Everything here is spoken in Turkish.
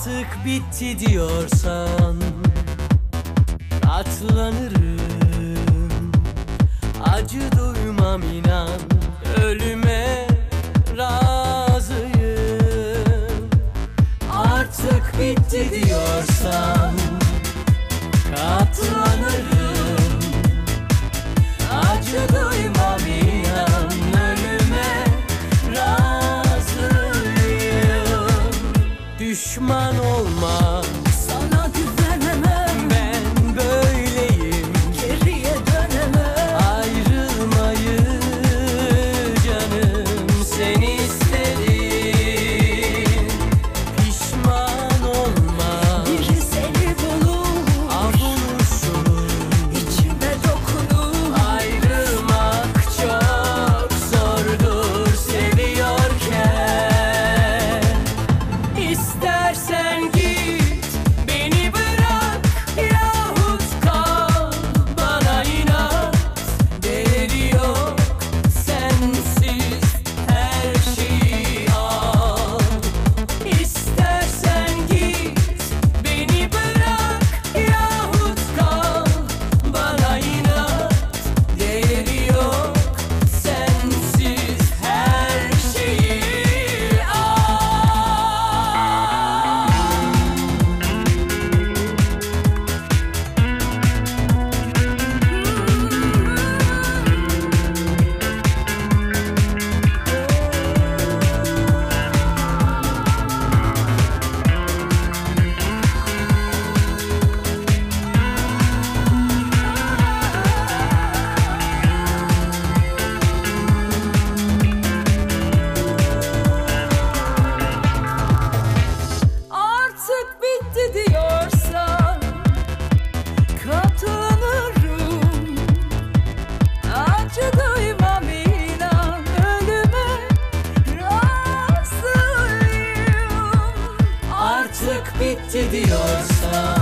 Artık bitti diyorsan katlanırım. Acı duymam inan, ölüme razıyım. Artık bitti diyorsan katlanırım. Acı duymam inan, ölüme razıyım. Düşman olma, sana güvenemem, ben böyleyim. geriye dönemem. Ayrılmayı canım sen istedin. Pişman olma, Biri seni bulur, avunursun. içime dokunur. Ayrılmak çok zordur seviyorken. İstersen git, beni bırak, yahut kal, bana inat. Değeri yok, sensiz her şeyi al. İstersen git, beni bırak, yahut kal, bana inat. Değeri yok, sensiz her şeyi al. Artık bitti diyorsan katlanırım. Acı duymam inan, ölüme razıyım. Artık bitti diyorsan